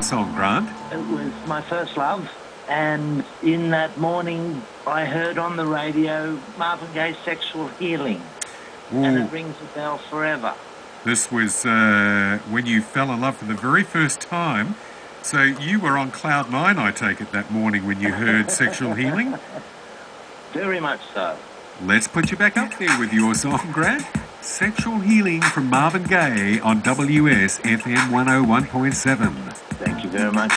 song, Grant? It was my first love, and in that morning I heard on the radio Marvin Gaye's Sexual Healing, and it rings a bell forever. This was when you fell in love for the very first time. So you were on cloud nine, I take it, that morning when you heard Sexual Healing? Very much so. Let's put you back up there with your song, Grant. Sexual Healing from Marvin Gaye on WSFM 101.7. Thank you very much.